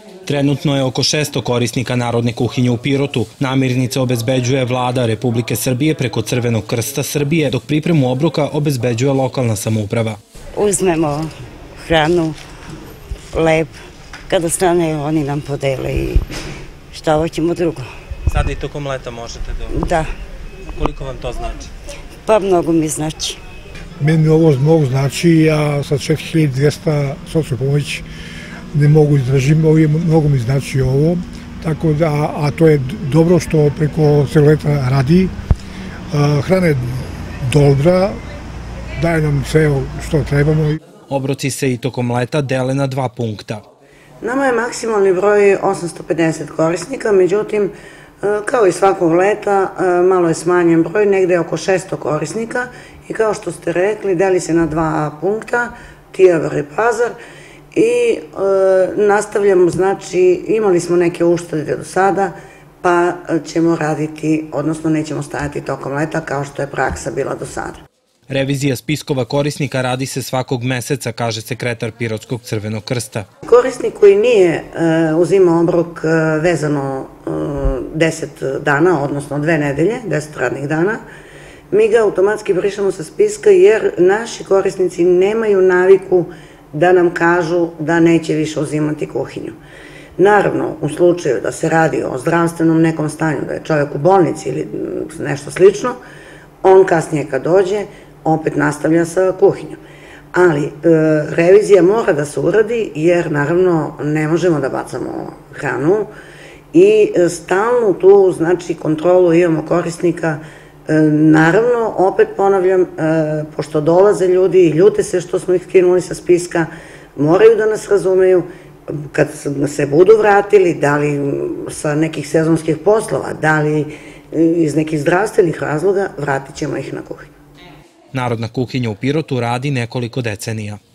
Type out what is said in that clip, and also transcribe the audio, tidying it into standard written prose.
Trenutno je oko 600 korisnika Narodne kuhinje u Pirotu. Namirnice obezbeđuje Vlada Republike Srbije preko Crvenog krsta Srbije, dok pripremu obroka obezbeđuje lokalna samouprava. Uzmemo hranu, lep, kada stane oni nam podele i šta hoćemo drugo. Sada i tokom leta možete da... Da. Koliko vam to znači? Pa mnogo mi znači. Meni ovo mnogo znači, ja sa 4200 socijalnu pomoć ne mogu izdržati, mnogo mi znači ovo, tako da, a to je dobro što preko celog leta radi. Hrana je dobra, daje nam sve što trebamo. Obroci se i tokom leta dele na 2 punkta. Nama je maksimalni broj 850 korisnika, međutim, kao i svakog leta, malo je smanjen broj, negde oko 600 korisnika i kao što ste rekli, deli se na 2 punkta, Tijevar i Pazar, i nastavljamo, znači imali smo neke uštede do sada, pa ćemo raditi, odnosno nećemo stajati tokom leta kao što je praksa bila do sada. Revizija spiskova korisnika radi se svakog meseca, kaže sekretar Pirotskog Crvenog krsta. Korisnik koji nije uzimao obrok vezano 10 dana, odnosno 2 nedelje, 10 radnih dana, mi ga automatski brišemo sa spiska jer naši korisnici nemaju naviku da nam kažu da neće više uzimati kuhinju. Naravno, u slučaju da se radi o zdravstvenom nekom stanju, da je čovjek u bolnici ili nešto slično, on kasnije kad dođe, opet nastavlja sa kuhinjom. Ali revizija mora da se uradi jer naravno ne možemo da bacamo hranu i stalno tu, znači, kontrolu imamo korisnika. Naravno, opet ponavljam, pošto dolaze ljudi i ljute se što smo ih skinuli sa spiska, moraju da nas razumeju, kad se budu vratili, da li sa nekih sezonskih poslova, da li iz nekih zdravstvenih razloga, vratit ćemo ih na kuhinju. Narodna kuhinja u Pirotu radi nekoliko decenija.